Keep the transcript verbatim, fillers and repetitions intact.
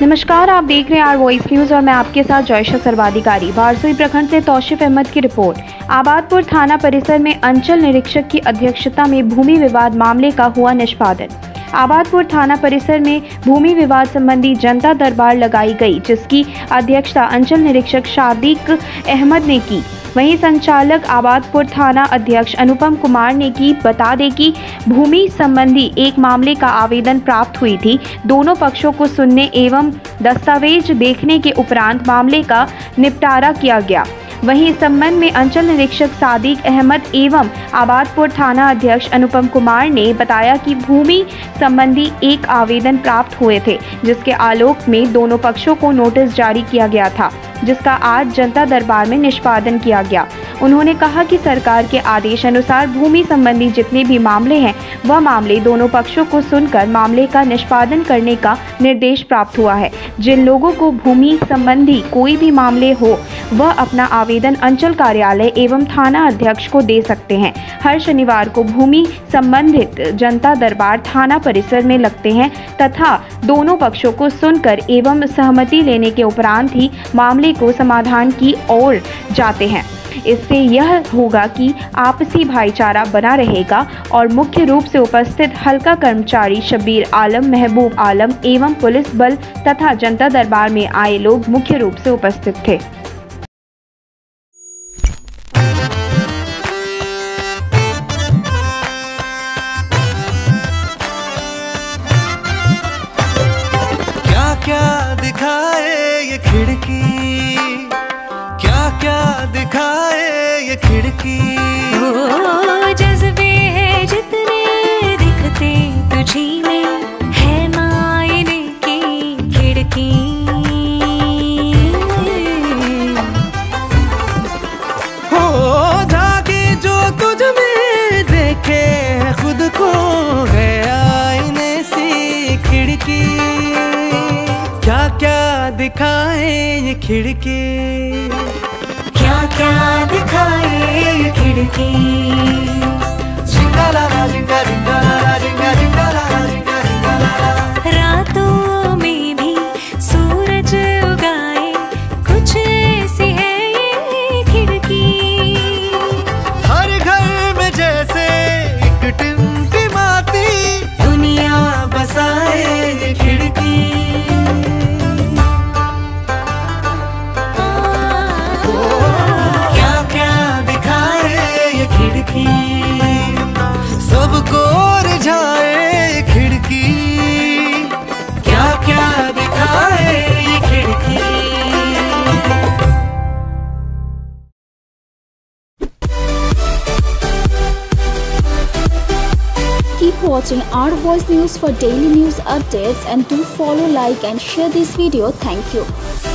नमस्कार, आप देख रहे हैं आर वॉइस न्यूज और मैं आपके साथ जॉयशा सर्वाधिकारी। बारसोई प्रखंड से तौसीफ अहमद की रिपोर्ट। आबादपुर थाना परिसर में अंचल निरीक्षक की अध्यक्षता में भूमि विवाद मामले का हुआ निष्पादन। आबादपुर थाना परिसर में भूमि विवाद संबंधी जनता दरबार लगाई गई, जिसकी अध्यक्षता अंचल निरीक्षक सादिक अहमद ने की। वहीं संचालक आबादपुर थाना अध्यक्ष अनुपम कुमार ने की। बता दें कि भूमि संबंधी एक मामले का आवेदन प्राप्त हुई थी। दोनों पक्षों को सुनने एवं दस्तावेज देखने के उपरांत मामले का निपटारा किया गया। वहीं इस संबंध में अंचल निरीक्षक सादिक अहमद एवं आबादपुर थाना अध्यक्ष अनुपम कुमार ने बताया कि भूमि संबंधी एक आवेदन प्राप्त हुए थे, जिसके आलोक में दोनों पक्षों को नोटिस जारी किया गया था, जिसका आज जनता दरबार में निष्पादन किया गया। उन्होंने कहा कि सरकार के आदेश अनुसार भूमि संबंधी जितने भी मामले हैं, वह मामले दोनों पक्षों को सुनकर मामले का निष्पादन करने का निर्देश प्राप्त हुआ है। जिन लोगों को भूमि संबंधी कोई भी मामले हो, वह अपना आवेदन अंचल कार्यालय एवं थाना अध्यक्ष को दे सकते हैं। हर शनिवार को भूमि संबंधित जनता दरबार थाना परिसर में लगते हैं तथा दोनों पक्षों को सुनकर एवं सहमति लेने के उपरांत ही मामले को समाधान की ओर जाते हैं। इससे यह होगा कि आपसी भाईचारा बना रहेगा और मुख्य रूप से उपस्थित हल्का कर्मचारी शब्बीर आलम, महबूब आलम एवं पुलिस बल तथा जनता दरबार में आए लोग मुख्य रूप से उपस्थित थे। क्या क्या दिखाए ये खिड़की, क्या क्या दिखाए ये खिड़की। ओ जज्बे हैं जितने दिखते तुझी में, है मायने की खिड़की। हो जाके जो तुझ में देखे है खुद को, है आईने सी खिड़की। क्या क्या दिखाए ये खिड़की, क्या क्या दिखाए ये खिड़की। जिंगालाला जिंगा जिंगालाला जिंगा जिंगालाला जिंगा जिंगालाला। रातों में भी सूरज उगाए, कुछ ऐसी है ये खिड़की। हर घर में जैसे एक टिमटिमाती दुनिया बसाए ये खिड़की। सबको रिझाए खिड़की, क्या क्या दिखाए ये खिड़की। Keep watching Our Voice News for daily news updates and do follow, like and share this video. Thank you.